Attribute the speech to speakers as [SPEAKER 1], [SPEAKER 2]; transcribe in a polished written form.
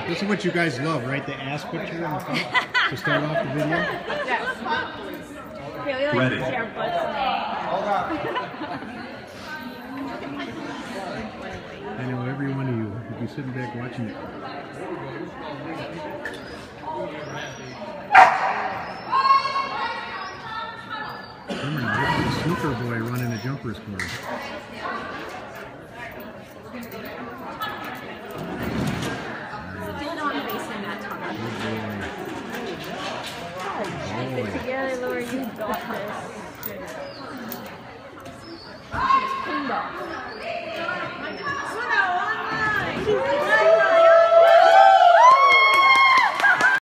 [SPEAKER 1] This is what you guys love, right? The ass picture in the front to start off the video.
[SPEAKER 2] Yes. Okay, we like to see our butts
[SPEAKER 1] I know every one of you will be sitting back watching it. Remember, this is a snooker boy running a jumpers course.
[SPEAKER 2] Get together, Laura, you got this. Pinball.